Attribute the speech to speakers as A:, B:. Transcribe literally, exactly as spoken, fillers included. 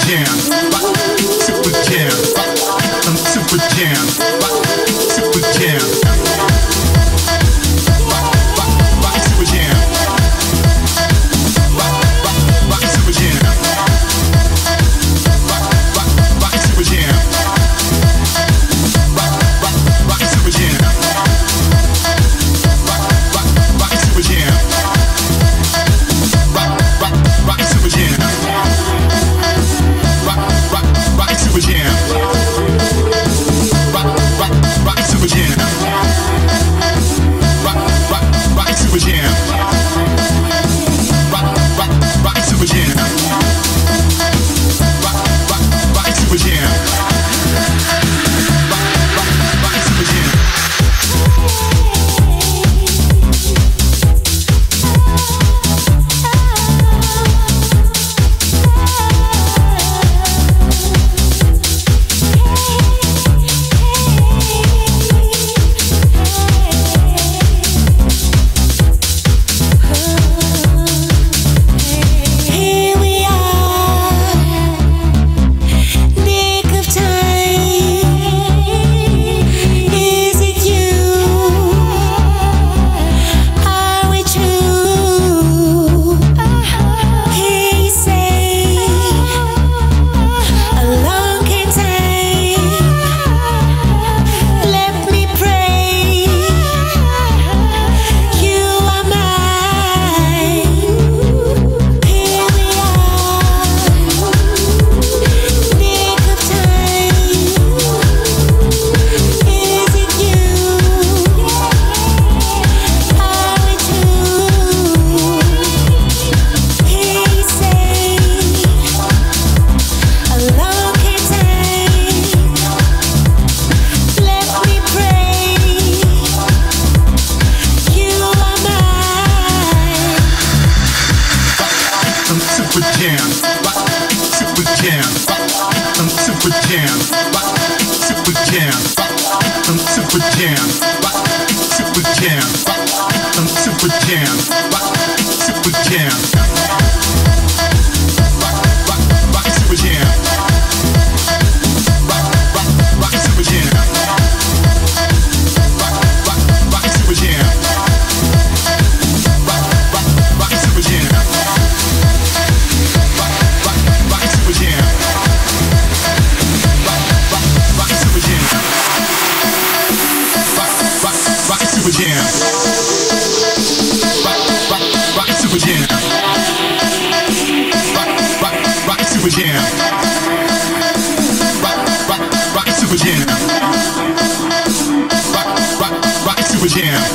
A: jam, super jam, I'm super jam, super jam, rock super jam, rock rock super jam, rock rock rock super jam, rock rock rock super jam, rock rock rock super jam, rock rock rock super jam. Rock, rock, rock, super jam. Rock, rock, rock, super jam. Rock, rock, rock, super jam. Rock, rock, rock, super jam. Rock, rock, rock, super jam. Rock, rock, rock, super jam. Jam.